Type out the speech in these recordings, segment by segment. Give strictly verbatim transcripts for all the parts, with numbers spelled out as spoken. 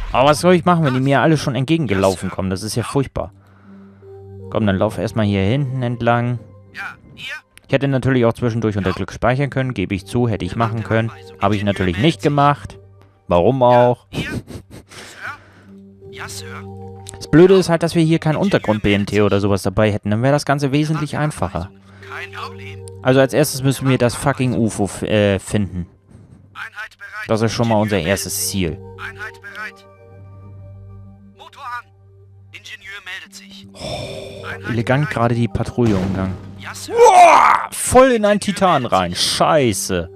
Aber was soll ich machen, wenn die mir alle schon entgegengelaufen kommen? Das ist ja furchtbar. Komm, dann lauf erstmal hier hinten entlang. Ich hätte natürlich auch zwischendurch unter Glück speichern können, gebe ich zu, hätte ich machen können. Habe ich natürlich nicht gemacht. Warum auch? Das Blöde ist halt, dass wir hier kein Untergrund-B M T oder sowas dabei hätten. Dann wäre das Ganze wesentlich einfacher. Also als erstes müssen wir das fucking U F O äh, finden. Das ist schon mal unser erstes Ziel. Oh, elegant gerade die Patrouille umgangen. Boah, voll in einen Titan rein. Scheiße.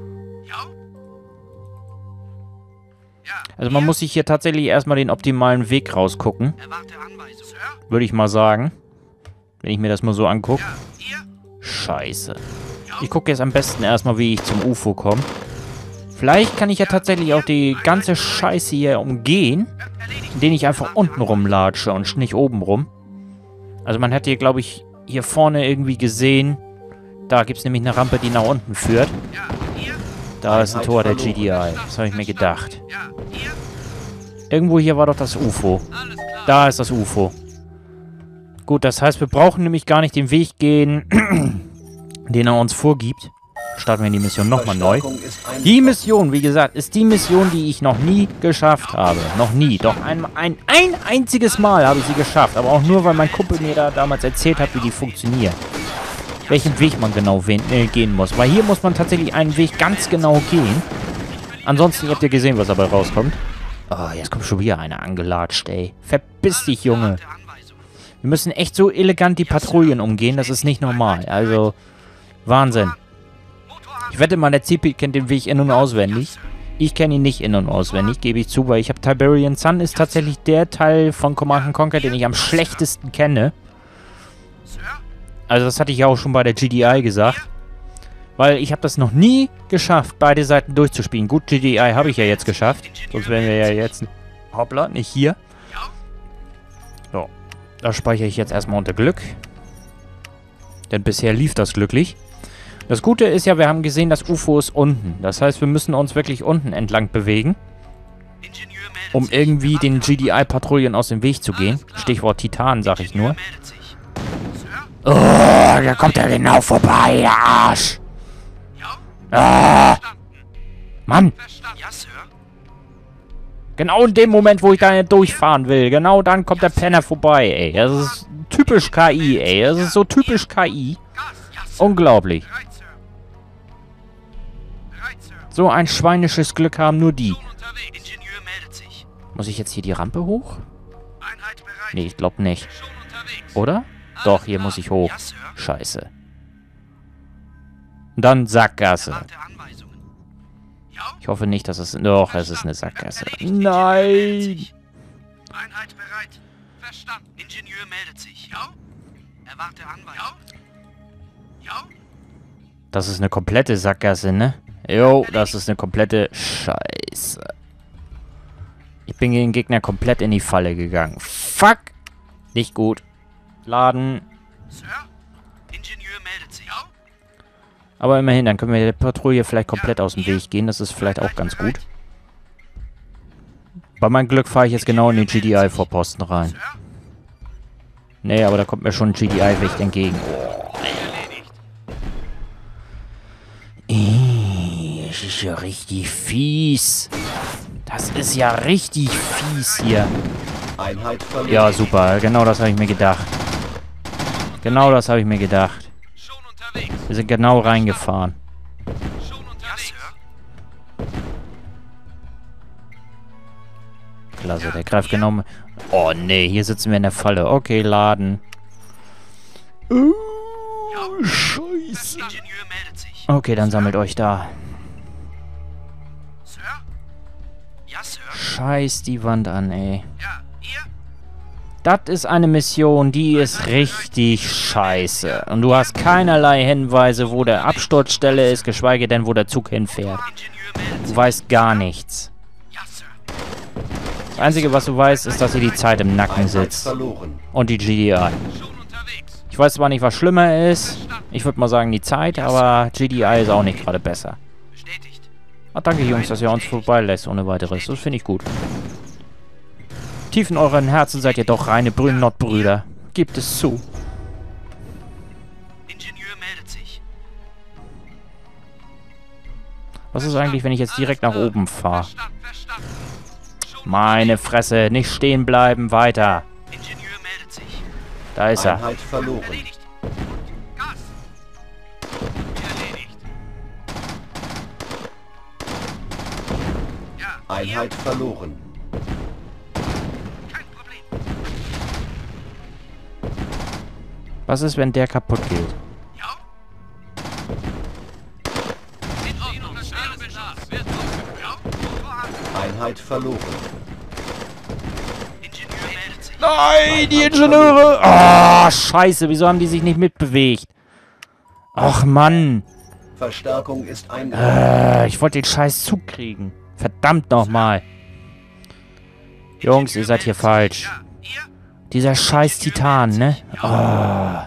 Also man muss sich hier tatsächlich erstmal den optimalen Weg rausgucken. Würde ich mal sagen. Wenn ich mir das mal so angucke. Scheiße. Ich gucke jetzt am besten erstmal, wie ich zum U F O komme. Vielleicht kann ich ja tatsächlich auch die ganze Scheiße hier umgehen, indem ich einfach unten rumlatsche und nicht oben rum. Also man hat hier, glaube ich, hier vorne irgendwie gesehen. Da gibt es nämlich eine Rampe, die nach unten führt. Da ist ein Tor der G D I. Das habe ich mir gedacht. Irgendwo hier war doch das U F O. Da ist das U F O. Gut, das heißt, wir brauchen nämlich gar nicht den Weg gehen, den er uns vorgibt. Starten wir die Mission nochmal neu. Die Mission, wie gesagt, ist die Mission, die ich noch nie geschafft habe. Noch nie. Doch ein, ein, ein einziges Mal habe ich sie geschafft. Aber auch nur, weil mein Kumpel mir da damals erzählt hat, wie die funktioniert. Welchen Weg man genau äh, gehen muss. Weil hier muss man tatsächlich einen Weg ganz genau gehen. Ansonsten habt ihr gesehen, was dabei rauskommt. Oh, jetzt kommt schon wieder einer angelatscht, ey. Verpiss dich, Junge. Wir müssen echt so elegant die Patrouillen umgehen. Das ist nicht normal. Also, Wahnsinn. Ich wette mal, der C P kennt den Weg in- und auswendig. Ich kenne ihn nicht in- und auswendig, gebe ich zu, weil ich habe Tiberian Sun ist tatsächlich der Teil von Command and Conquer, den ich am schlechtesten kenne. Also das hatte ich ja auch schon bei der G D I gesagt. Weil ich habe das noch nie geschafft, beide Seiten durchzuspielen. Gut, G D I habe ich ja jetzt geschafft. Sonst wären wir ja jetzt... Hoppla, nicht hier. So, da speichere ich jetzt erstmal unter Glück. Denn bisher lief das glücklich. Das Gute ist ja, wir haben gesehen, das U F O ist unten. Das heißt, wir müssen uns wirklich unten entlang bewegen, um irgendwie den G D I-Patrouillen aus dem Weg zu gehen. Stichwort Titan, sag ich nur. Oh, da kommt er genau vorbei, der Arsch. Ah, Mann. Genau in dem Moment, wo ich da nicht durchfahren will, genau dann kommt der Penner vorbei, ey. Das ist typisch K I, ey. Das ist so typisch K I. Unglaublich. So ein schweinisches Glück haben nur die. Muss ich jetzt hier die Rampe hoch? Nee, ich glaube nicht. Oder? Doch, hier muss ich hoch. Scheiße. Und dann Sackgasse. Ich hoffe nicht, dass es... Doch, es ist eine Sackgasse. Nein! Einheit bereit. Verstanden. Ingenieur meldet sich. Ja? Erwarte Anweisung. Ja? Das ist eine komplette Sackgasse, ne? Jo, das ist eine komplette Scheiße. Ich bin gegen den Gegner komplett in die Falle gegangen. Fuck! Nicht gut. Laden. Sir? Ingenieur meldet sich. Aber immerhin, dann können wir der Patrouille vielleicht komplett aus dem Weg gehen. Das ist vielleicht auch ganz gut. Bei meinem Glück fahre ich jetzt genau in den G D I-Vorposten rein. Nee, aber da kommt mir schon ein G D I-Wächter entgegen. Oh. Das ist ja richtig fies. Das ist ja richtig fies hier. Ja, super. Genau das habe ich mir gedacht. Genau das habe ich mir gedacht. Wir sind genau reingefahren. Klasse, der greift genau... Oh, nee, hier sitzen wir in der Falle. Okay, laden. Oh, Scheiße. Okay, dann sammelt euch da. Scheiß die Wand an, ey. Das ist eine Mission, die ist richtig scheiße. Und du hast keinerlei Hinweise, wo der Absturzstelle ist, geschweige denn, wo der Zug hinfährt. Du weißt gar nichts. Das Einzige, was du weißt, ist, dass hier die Zeit im Nacken sitzt. Und die G D I. Ich weiß zwar nicht, was schlimmer ist. Ich würde mal sagen, die Zeit, aber G D I ist auch nicht gerade besser. Ah, danke, Jungs, dass ihr uns vorbeilässt ohne weiteres. Das finde ich gut. Tief in euren Herzen seid ihr doch reine Brünn-Nord-Brüder. Gebt es zu. Ingenieur meldet sich. Was ist eigentlich, wenn ich jetzt direkt nach oben fahre? Meine Fresse, nicht stehen bleiben, weiter. Ingenieur meldet sich. Da ist er. Einheit verloren. Erledigt. Gas. Erledigt. Ja, Einheit verloren. kein Problem. Was ist, wenn der kaputt geht? Ja. In Ordnung, das alles klar. Wird aufgeführt. Ja, voran. Einheit verloren. Ingenieur meldet sich. Nein, die Ingenieure! Ah, scheiße, wieso haben die sich nicht mitbewegt? Ach, Mann. Verstärkung ist eingegangen. Äh, ich wollte den scheiß Zug kriegen. Verdammt nochmal. Jungs, ihr seid hier falsch. Ja, ihr? Dieser scheiß Titan, ne? Ah.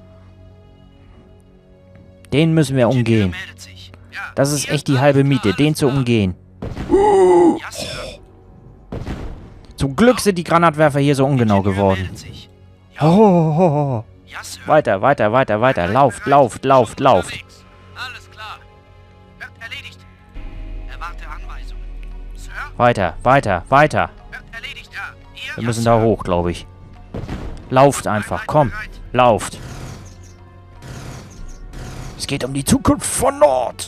Den müssen wir umgehen. Meldet sich. Ja, Das ist echt die halbe Miete, den zu umgehen. ja, Sir. Zum Glück sind die Granatwerfer hier so ungenau Ingenieur geworden. meldet sich. Oh, oh, oh, oh. Ja, Sir. Weiter, weiter, weiter, weiter. Lauft, lauft, lauft, lauft. Unterwegs. Alles klar. Wird erledigt. Erwarte Anweisungen. Sir? Weiter, weiter, weiter. Wird erledigt, ja. Ihr? Wir Ja, müssen Sir. da hoch, glaube ich. Lauft einfach, komm. Lauft. Es geht um die Zukunft von Nord.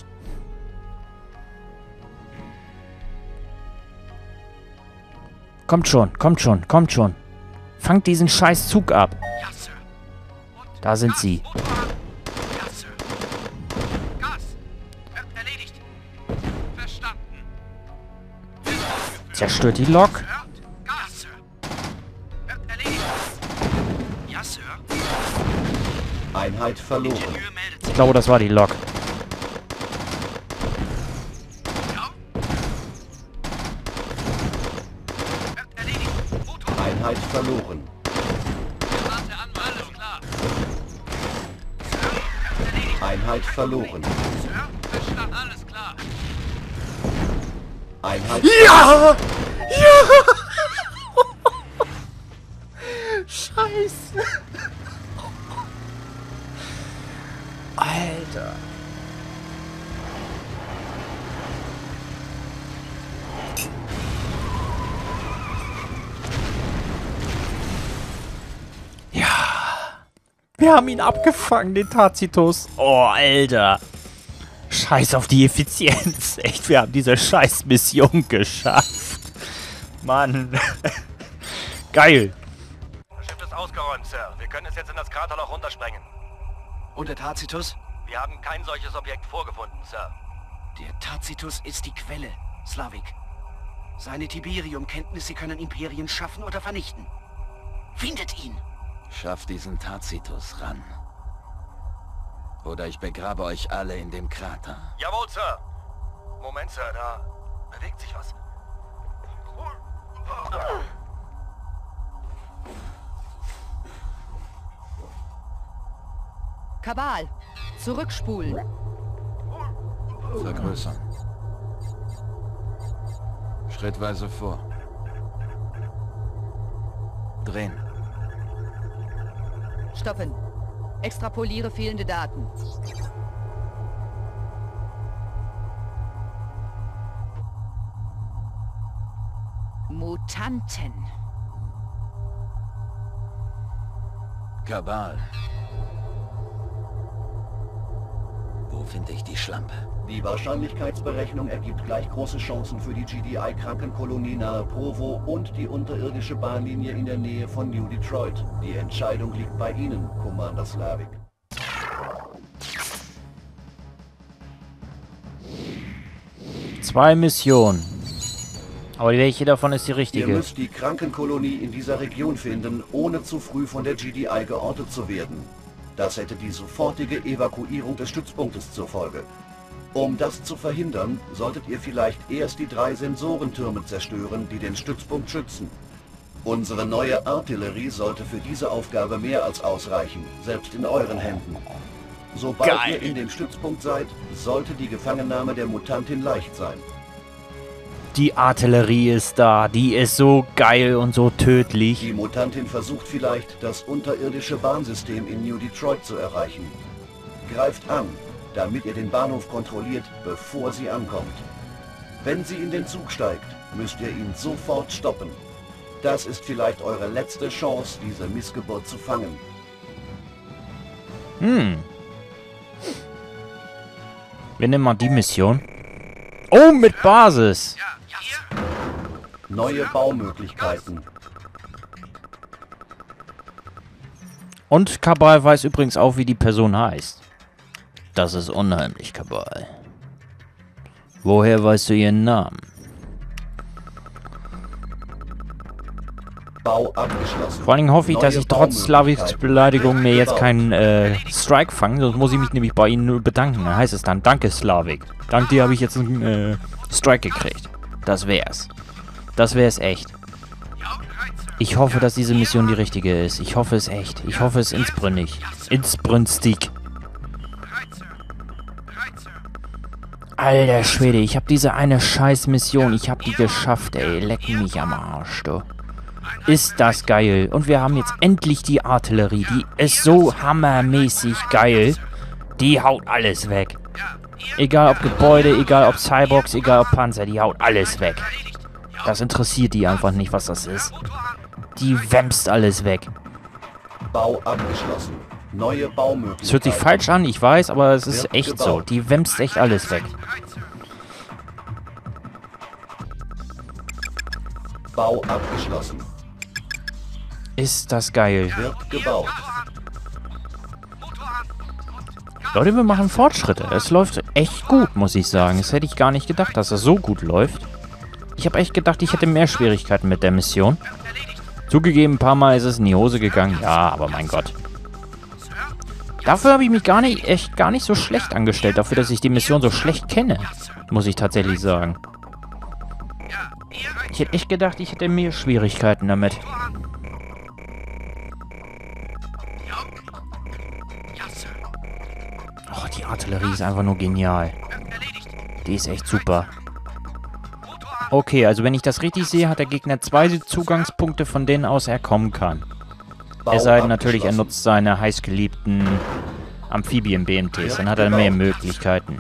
Kommt schon, kommt schon, kommt schon. Fangt diesen scheiß Zug ab. Ja, Sir. Und Da sind Gas, sie. Motor an. Ja, Sir. Gas. Wird erledigt. Verstanden. Zerstört die Lok. Sir? Gas, Sir. Wird erledigt. Ja, Sir. Einheit verloren. Ingenieur meldet Ich sich. glaube, das war die Lok. Ja. Wird erledigt. Motor. Einheit verloren. Erwarte Anweisungen. Klar. Sir? Wird erledigt. Einheit verloren. Sir? Verstanden. Alles klar. Einheit Ja! Ja! Scheiße. Alter. Ja. Wir haben ihn abgefangen, den Tacitus. Oh, Alter. Scheiß auf die Effizienz. Echt, wir haben diese scheiß Mission geschafft. Mann. Geil. Das Schiff ist ausgeräumt, Sir. Wir können es jetzt in das Kraterloch runtersprengen. Und der Tacitus? Wir haben kein solches Objekt vorgefunden, Sir. Der Tacitus ist die Quelle, Slavik. Seine Tiberium-Kenntnisse können Imperien schaffen oder vernichten. Findet ihn! Schafft diesen Tacitus ran. Oder ich begrabe euch alle in dem Krater. Jawohl, Sir. Moment, Sir, da bewegt sich was. Kabal, zurückspulen. Vergrößern. Schrittweise vor. Drehen. Stoppen. Extrapoliere fehlende Daten. Mutanten. Kabal. Wo finde ich die Schlampe? Die Wahrscheinlichkeitsberechnung ergibt gleich große Chancen für die G D I-Krankenkolonie nahe Provo und die unterirdische Bahnlinie in der Nähe von New Detroit. Die Entscheidung liegt bei Ihnen, Commander Slavik. Zwei Missionen. Aber welche davon ist die Ihr richtige? müsst die Krankenkolonie in dieser Region finden, ohne zu früh von der G D I geortet zu werden. Das hätte die sofortige Evakuierung des Stützpunktes zur Folge. Um das zu verhindern, solltet ihr vielleicht erst die drei Sensorentürme zerstören, die den Stützpunkt schützen. Unsere neue Artillerie sollte für diese Aufgabe mehr als ausreichen, selbst in euren Händen. Sobald Geil. ihr in dem Stützpunkt seid, sollte die Gefangennahme der Mutantin leicht sein. die Artillerie ist da. Die ist so geil und so tödlich. Die Mutantin versucht vielleicht, das unterirdische Bahnsystem in New Detroit zu erreichen. Greift an, damit ihr den Bahnhof kontrolliert, bevor sie ankommt. Wenn sie in den Zug steigt, müsst ihr ihn sofort stoppen. Das ist vielleicht eure letzte Chance, diese Missgeburt zu fangen. Hm. Wir nehmen mal die Mission. Oh, mit Basis. Neue Baumöglichkeiten. Und Kabal weiß übrigens auch, wie die Person heißt. Das ist unheimlich, Kabal. Woher weißt du ihren Namen? Bau abgeschlossen. Vor allen Dingen hoffe ich, dass Neue ich trotz Slaviks Beleidigung mir jetzt keinen äh, Strike fange. Sonst muss ich mich nämlich bei Ihnen nur bedanken. Dann heißt es dann, danke Slavik. Dank dir habe ich jetzt einen äh, Strike gekriegt. Das wär's. Das wär's echt. Ich hoffe, dass diese Mission die richtige ist. Ich hoffe es echt. Ich hoffe es insbrünnig. Insbrünstig. Alter Schwede, ich habe diese eine scheiß Mission. Ich habe die geschafft, ey. Leck mich am Arsch, du. Ist das geil. Und wir haben jetzt endlich die Artillerie. Die ist so hammermäßig geil. Die haut alles weg. Egal ob Gebäude, egal ob Cyborgs, egal ob Panzer, die haut alles weg. Das interessiert die einfach nicht, was das ist. Die wämst alles weg. Bau abgeschlossen. Neue Baumöglichkeiten. Es hört sich falsch an, ich weiß, aber es ist echt so. Die wämst echt alles weg. Bau abgeschlossen. Ist das geil. Wird gebaut. Leute, wir machen Fortschritte. Es läuft echt gut, muss ich sagen. Das hätte ich gar nicht gedacht, dass es so gut läuft. Ich habe echt gedacht, ich hätte mehr Schwierigkeiten mit der Mission. Zugegeben, ein paar Mal ist es in die Hose gegangen. Ja, aber mein Gott. Dafür habe ich mich gar nicht, echt gar nicht so schlecht angestellt. Dafür, dass ich die Mission so schlecht kenne. Muss ich tatsächlich sagen. Ich hätte echt gedacht, ich hätte mehr Schwierigkeiten damit. Oh, die Artillerie ist einfach nur genial. Die ist echt super. Okay, also wenn ich das richtig sehe, hat der Gegner zwei Zugangspunkte, von denen aus er kommen kann. Es sei denn natürlich, er nutzt seine heißgeliebten Amphibien-B M Ts. Dann hat er mehr Möglichkeiten.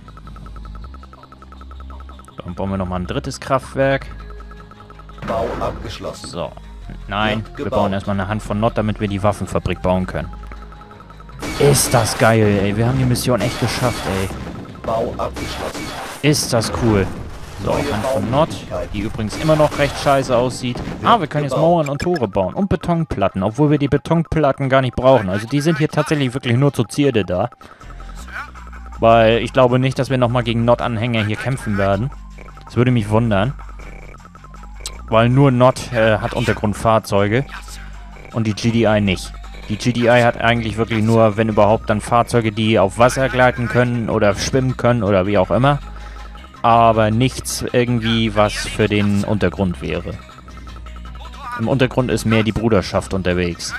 Dann bauen wir nochmal ein drittes Kraftwerk. Bau abgeschlossen. So. Nein, wir bauen erstmal eine Hand von Nord, damit wir die Waffenfabrik bauen können. Ist das geil, ey. Wir haben die Mission echt geschafft, ey. Bau abgeschlossen. Ist das cool. So, Hand von Nord, die übrigens immer noch recht scheiße aussieht. Ah, wir können jetzt Mauern und Tore bauen. Und Betonplatten, obwohl wir die Betonplatten gar nicht brauchen. Also die sind hier tatsächlich wirklich nur zur Zierde da. Weil ich glaube nicht, dass wir nochmal gegen Nord-Anhänger hier kämpfen werden. Das würde mich wundern. Weil nur Nord äh, hat Untergrundfahrzeuge. Und die G D I nicht. Die G D I hat eigentlich wirklich nur, wenn überhaupt, dann Fahrzeuge, die auf Wasser gleiten können oder schwimmen können oder wie auch immer. Aber nichts irgendwie, was für den Untergrund wäre. Im Untergrund ist mehr die Bruderschaft unterwegs.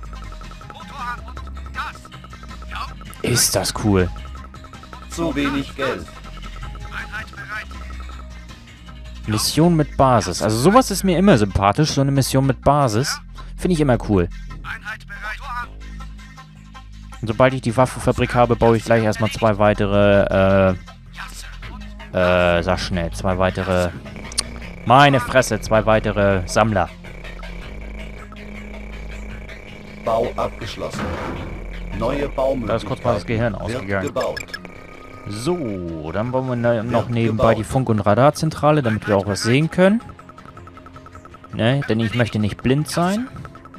Ist das cool. Zu wenig Geld. Mission mit Basis. Also sowas ist mir immer sympathisch. So eine Mission mit Basis finde ich immer cool. Und sobald ich die Waffenfabrik habe, baue ich gleich erstmal zwei weitere, äh, äh, sag schnell, zwei weitere, meine Fresse, zwei weitere Sammler. Bau abgeschlossen. Neue Baumöglichkeiten. Da ist kurz mal das Gehirn ausgegangen. So, dann bauen wir ne noch nebenbei die Funk- und Radarzentrale, damit wir auch was sehen können. Ne, denn ich möchte nicht blind sein.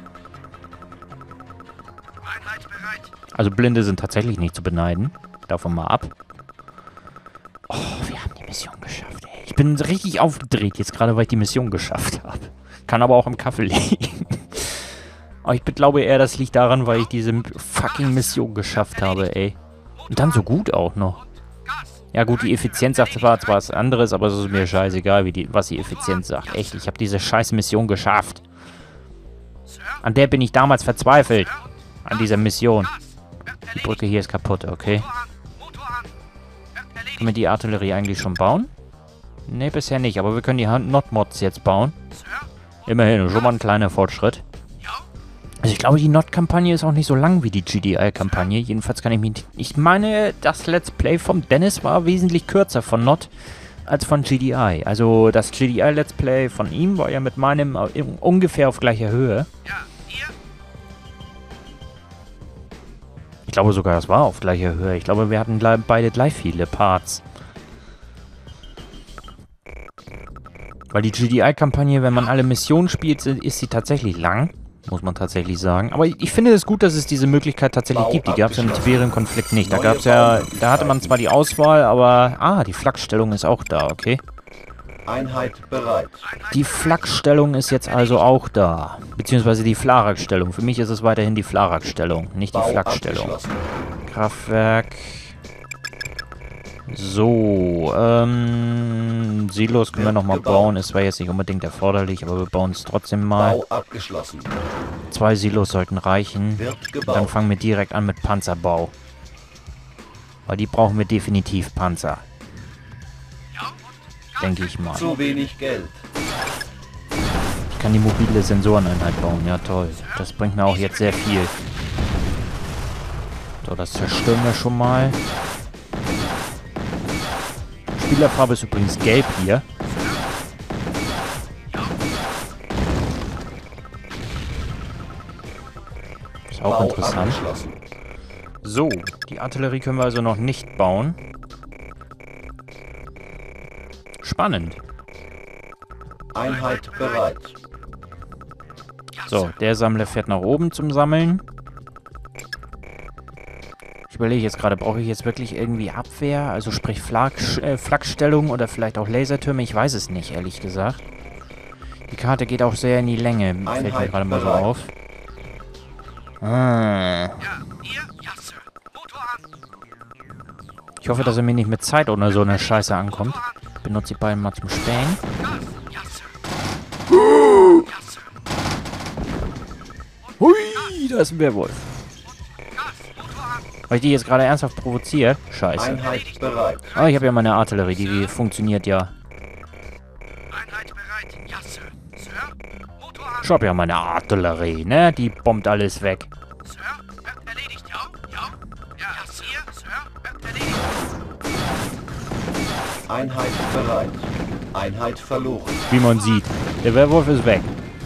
Also Blinde sind tatsächlich nicht zu beneiden. Davon mal ab. Oh, wir haben die Mission geschafft, ey. Ich bin richtig aufgedreht jetzt gerade, weil ich die Mission geschafft habe. Kann aber auch im Kaffee liegen. Aber ich glaube eher, das liegt daran, weil ich diese fucking Mission geschafft habe, ey. Und dann so gut auch noch. Ja gut, die Effizienz sagt zwar zwar was anderes, aber es ist mir scheißegal, wie die, was die Effizienz sagt. Echt, ich habe diese scheiß Mission geschafft. An der bin ich damals verzweifelt. An dieser Mission. Die Brücke hier ist kaputt, okay. Können wir die Artillerie eigentlich schon bauen? Ne, bisher nicht, aber wir können die Not-Mods jetzt bauen. Immerhin, schon mal ein kleiner Fortschritt. Also ich glaube, die Not-Kampagne ist auch nicht so lang wie die G D I-Kampagne. Jedenfalls kann ich mich... Ich meine, das Let's Play vom Dennis war wesentlich kürzer von Not als von G D I. Also das G D I-Let's Play von ihm war ja mit meinem ungefähr auf gleicher Höhe. Ich glaube sogar, das war auf gleicher Höhe. Ich glaube, wir hatten beide gleich viele Parts. Weil die G D I-Kampagne, wenn man alle Missionen spielt, ist sie tatsächlich lang. Muss man tatsächlich sagen. Aber ich finde es gut, dass es diese Möglichkeit tatsächlich gibt. Die gab es ja im Tiberium-Konflikt nicht. Da gab es ja... Da hatte man zwar die Auswahl, aber... Ah, die Flakstellung ist auch da, okay. Einheit bereit. Die Flakstellung ist jetzt also auch da. Beziehungsweise die Flarak-Stellung. Für mich ist es weiterhin die Flarak-Stellung, nicht die Flakstellung. Kraftwerk... So, ähm, Silos können wir nochmal bauen. Es war jetzt nicht unbedingt erforderlich, aber wir bauen es trotzdem mal. Bau abgeschlossen. Zwei Silos sollten reichen. Wird gebaut. Dann fangen wir direkt an mit Panzerbau. Weil die brauchen wir definitiv Panzer. Denke ich mal. Zu wenig Geld. Ich kann die mobile Sensoreneinheit bauen. Ja, toll. Das bringt mir auch jetzt sehr viel. So, das zerstören wir schon mal. Spielerfarbe ist übrigens gelb hier. Ist auch Bau interessant. abgeschlossen. So, die Artillerie können wir also noch nicht bauen. Spannend. Einheit bereit. So, der Sammler fährt nach oben zum Sammeln. Ich überlege jetzt gerade, brauche ich jetzt wirklich irgendwie Abwehr? Also sprich Flak äh, Flakstellung oder vielleicht auch Lasertürme? Ich weiß es nicht, ehrlich gesagt. Die Karte geht auch sehr in die Länge, fällt mir gerade mal so auf. Ah. Ich hoffe, dass er mir nicht mit Zeit oder so eine Scheiße ankommt. Ich benutze die beiden mal zum Spähen. Hui, da ist ein Werwolf. Habe ich die jetzt gerade ernsthaft provoziert? Scheiße. Einheit bereit. Ah, ich habe ja meine Artillerie, die funktioniert ja. Ich habe ja meine Artillerie, ne? Die bombt alles weg. Einheit bereit. Einheit verloren. Wie man sieht. Der Werwolf ist weg.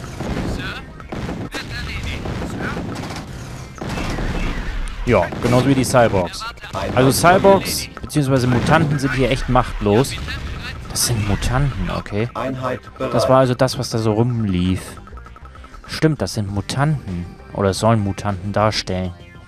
Ja, genauso wie die Cyborgs. Also Cyborgs bzw. Mutanten sind hier echt machtlos. Das sind Mutanten, okay. Einheit bereit. Das war also das, was da so rumlief. Stimmt, das sind Mutanten. Oder sollen Mutanten darstellen.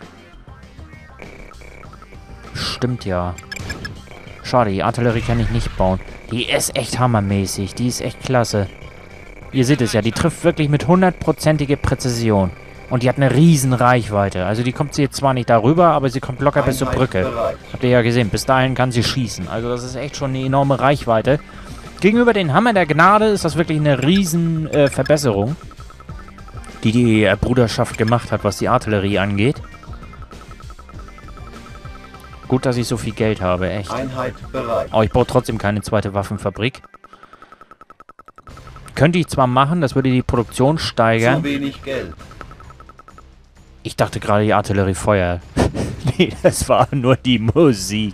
Stimmt ja. Schade, die Artillerie kann ich nicht bauen. Die ist echt hammermäßig. Die ist echt klasse. Ihr seht es ja, die trifft wirklich mit hundertprozentiger Präzision. Und die hat eine riesen Reichweite. Also die kommt sie jetzt zwar nicht darüber, aber sie kommt locker bis zur Brücke. Habt ihr ja gesehen, bis dahin kann sie schießen. Also das ist echt schon eine enorme Reichweite. Gegenüber den Hammer der Gnade ist das wirklich eine riesen äh, Verbesserung, die die äh, Bruderschaft gemacht hat, was die Artillerie angeht. Gut, dass ich so viel Geld habe, echt. Einheit bereit. Aber ich baue trotzdem keine zweite Waffenfabrik. Könnte ich zwar machen, das würde die Produktion steigern. Zu wenig Geld. Ich dachte gerade, die Artillerie feuert. Nee, das war nur die Musik.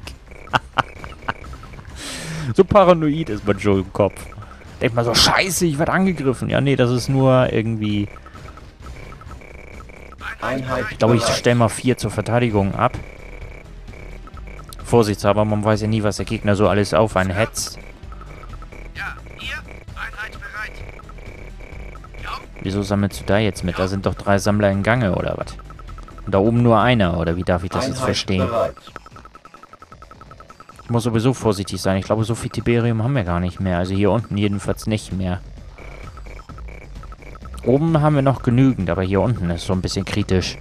So paranoid ist man schon im Kopf. Denkt man so, scheiße, ich werde angegriffen. Ja, nee, das ist nur irgendwie... Einheit Ich glaube, ich bereit. stelle mal vier zur Verteidigung ab. Vorsichtshalber, man weiß ja nie, was der Gegner so alles auf einen hetzt. Wieso sammelst du da jetzt mit? Da sind doch drei Sammler in Gange, oder was? Und da oben nur einer, oder wie darf ich das jetzt Einheit verstehen? bereit. Ich muss sowieso vorsichtig sein. Ich glaube, so viel Tiberium haben wir gar nicht mehr. Also hier unten jedenfalls nicht mehr. Oben haben wir noch genügend, aber hier unten ist so ein bisschen kritisch.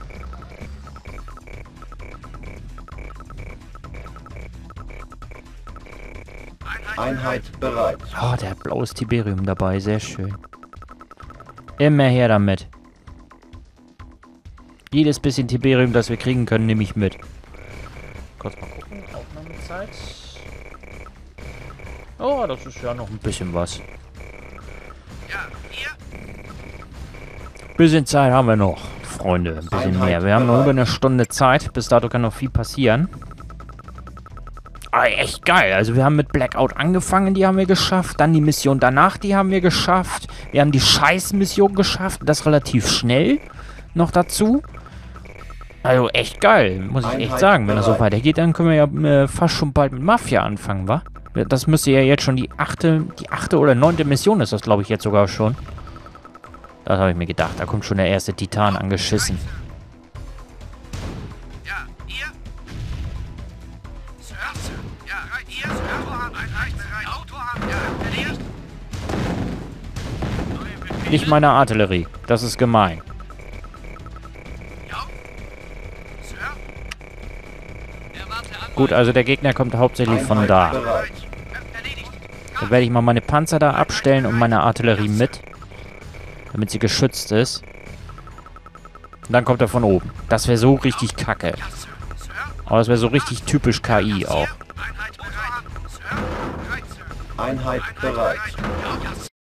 Einheit bereit. Oh, der hat blaues Tiberium dabei. Sehr schön. Immer her damit. Jedes bisschen Tiberium, das wir kriegen können, nehme ich mit. Kurz mal gucken. Aufnahmezeit. Oh, das ist ja noch ein bisschen was. Ja, hier. Bisschen Zeit haben wir noch, Freunde. Ein bisschen mehr. Wir haben noch über eine Stunde Zeit. Bis dato kann noch viel passieren. Ah, echt geil. Also wir haben mit Blackout angefangen, die haben wir geschafft. Dann die Mission danach, die haben wir geschafft. Wir haben die Scheiß-Mission geschafft. Das relativ schnell noch dazu. Also echt geil, muss ich echt sagen. Wenn das so weitergeht, dann können wir ja äh, fast schon bald mit Mafia anfangen, wa? Das müsste ja jetzt schon die achte, die achte oder neunte Mission ist das, glaube ich, jetzt sogar schon. Das habe ich mir gedacht. Da kommt schon der erste Titan angeschissen. Ja, hier. Sir, Sir. Ja, rein hier. Sir, Auto haben. Ein Reich bereit. Auto haben. Ja, erledigt. Nicht meine Artillerie. Das ist gemein. Ja. Sir. Erwarte Anweisung. Gut, also der Gegner kommt hauptsächlich von Einheit da. bereit. Erledigt. Da werde ich mal meine Panzer da abstellen und meine Artillerie mit. Damit sie geschützt ist. Und dann kommt er von oben. Das wäre so richtig kacke. Ja, Sir. Sir. Aber das wäre so richtig typisch K I auch. Einheit bereit. Sir. Bereit, Sir. Einheit bereit. Ja, Sir.